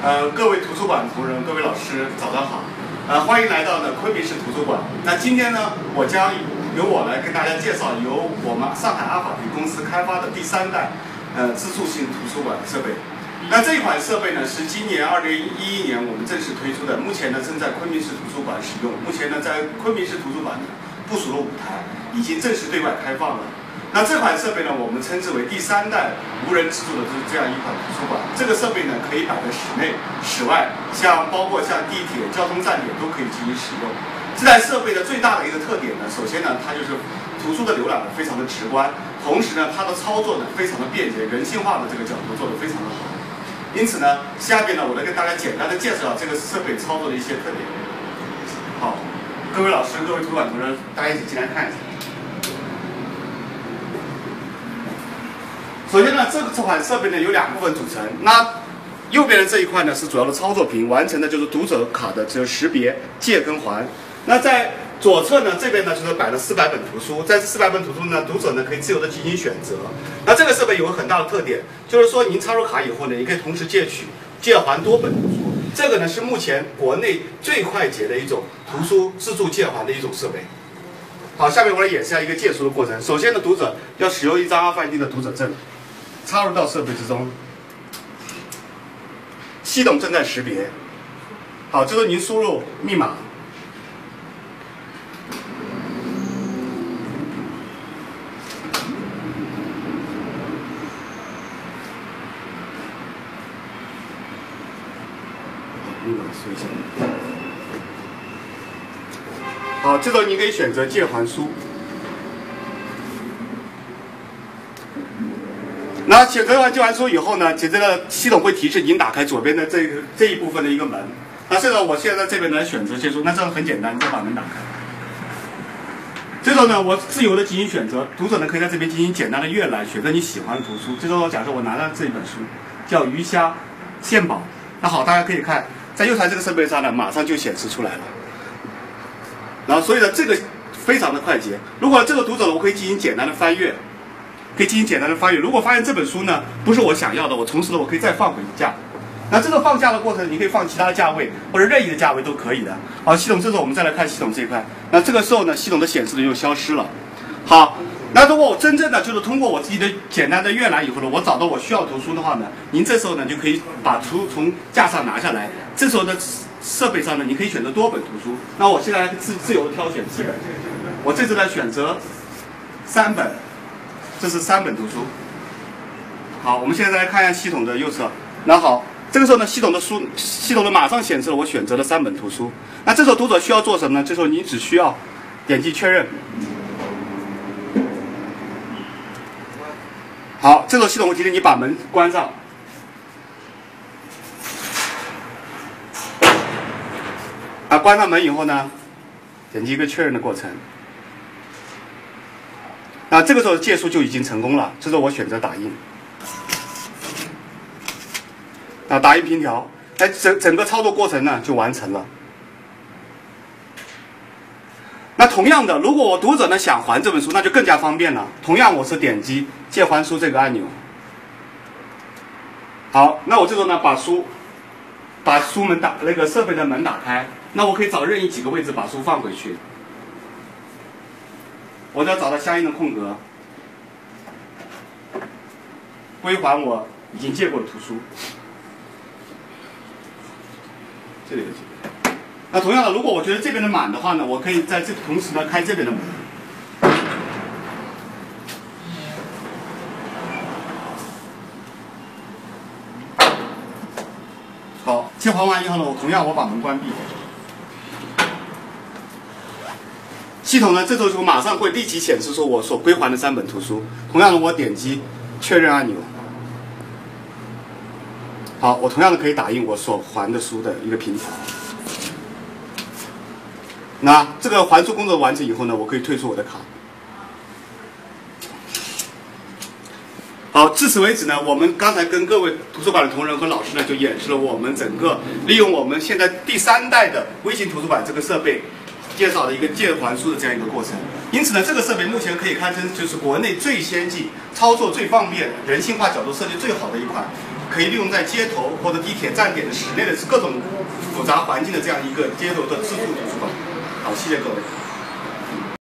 各位图书馆同仁，各位老师，早上好。欢迎来到昆明市图书馆。那今天呢，我将由我来跟大家介绍由我们上海阿法迪公司开发的第3代自助性图书馆设备。那这一款设备呢，是今年2011年我们正式推出的，目前呢正在昆明市图书馆使用。目前呢，在昆明市图书馆呢部署了5台，已经正式对外开放了。那这款设备呢，我们称之为第3代无人自助的这样一款图书馆。这个设备呢，可以摆在室内、室外，包括像地铁、交通站点都可以进行使用。这台设备的最大的一个特点呢，首先呢，它就是图书的浏览呢非常的直观，同时呢，它的操作呢非常的便捷，人性化的这个角度做得非常的好。因此呢，下边呢，我来跟大家简单的介绍这个设备操作的一些特点。好，各位老师、各位图书馆同仁，大家一起进来看一下。首先呢，这款设备呢有2部分组成。那右边的这一块呢是主要的操作屏，完成的就是读者卡的这个识别、借跟还。那在左侧呢，这边呢就是摆了400本图书，在这400本图书呢，读者呢可以自由的进行选择。那这个设备有个很大的特点，就是说您插入卡以后呢，你可以同时借取、借还多本图书。这个呢是目前国内最快捷的一种图书自助借还的一种设备。好，下面我来演示一下一个借书的过程。首先呢，读者要使用一张RFID的读者证。插入到设备之中，系统正在识别。好，这时候您输入密码，密码输一下。好，这时候你可以选择借还书。那选择完借还书以后呢，接着呢，系统会提示您打开左边的这一部分的一个门。那这个我现在在这边来选择借书，那这样很简单，就把门打开。这时候呢，我自由的进行选择，读者呢可以在这边进行简单的阅览，选择你喜欢的图书。这时候假设我拿到这一本书，叫《鱼虾献宝》。那好，大家可以看，在右台这个设备上呢，马上就显示出来了。然后所以呢，这个非常的快捷。如果这个读者呢，我可以进行简单的翻阅。如果发现这本书呢不是我想要的，我同时呢我可以再放回架。那这个放架的过程，你可以放其他的价位或者任意的价位都可以的。好，系统这时候我们再来看系统这一块。那这个时候呢，系统的显示呢又消失了。好，那如果我真正的就是通过我自己的简单的阅览以后呢，我找到我需要图书的话呢，您这时候呢就可以把图从架上拿下来。这时候的设备上呢，你可以选择多本图书。那我现在自由的挑选几本，我这次呢选择3本。这是3本图书。好，我们现在来看一下系统的右侧。那好，这个时候呢，系统的马上显示了我选择的3本图书。那这时候读者需要做什么呢？这时候你只需要点击确认。好，这时候系统会提醒你把门关上。关上门以后呢，点击一个确认的过程。那这个时候借书就已经成功了，这时候我选择打印，打印凭条，整个操作过程呢就完成了。那同样的，如果我读者呢想还这本书，那就更加方便了。同样，我是点击借还书这个按钮。好，那我这时候呢把书门设备的门打开，那我可以找任意几个位置把书放回去。我只要找到相应的空格，归还我已经借过的图书。这里有几个。那同样的，如果我觉得这边的满的话呢，我可以在这同时呢开这边的门。好，借还完以后呢，同样我把门关闭。系统呢，这时候马上会立即显示出我所归还的3本图书。同样的，我点击确认按钮。好，我同样的可以打印我所还的书的一个凭条。那这个还书工作完成以后呢，我可以退出我的卡。好，至此为止呢，我们刚才跟各位图书馆的同仁和老师呢，就演示了我们整个利用我们现在第3代的微型图书馆这个设备。介绍的一个借还书的这样一个过程。因此呢，这个设备目前可以堪称就是国内最先进、操作最方便、人性化角度设计最好的一款可以利用在街头或者地铁站点的室内的各种复杂环境的这样一个街头的自助图书馆。好，谢谢各位。